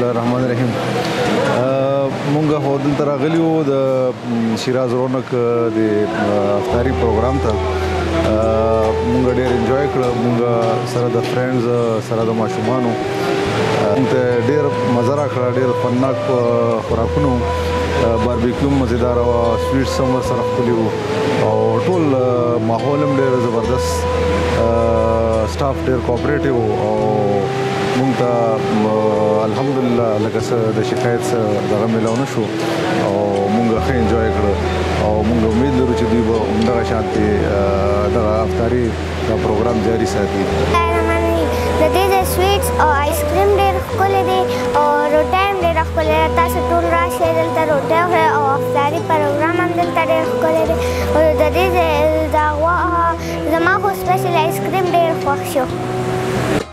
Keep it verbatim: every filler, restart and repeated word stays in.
الله الرحمن الرحیم. مونږ هو دلته راغلي وو د شیراز رونق د افطاري پروګرام ته. مونږ ډېر انجوای کړه. مونږ سره د فرینډز سره د ماشومانو مونږ ته ډېر مزه راکړه. ډېر خوندناک خوراکونه وو. باربیکیو مزیدار وه، سویټس هم ورسره ښکلي وو او ټول ماحول هم ډېر زبردست. سټاف ډېر کوآپریټیو وو او مونږ ته الحمدلله لکه څه د شکایت څه دغه میلاو نه شو او مونږ ښه انجوای کړه او مونږ امید لرو چې دوی به همدغه شانتې دغه افطاري دا پروګرام جاري ساتي. د دې د سویټس او آیسکریم ډېر ښکلی دی او روټۍ هم ډېره ښکلې ده. تاسو ټول راشئ دلته روټۍ وخورئ او افطاري پروګرام هم دلته ډېر ښکلی دی. او د دې د زما خو سپیشل آیسکریم ډېر خوښ شو.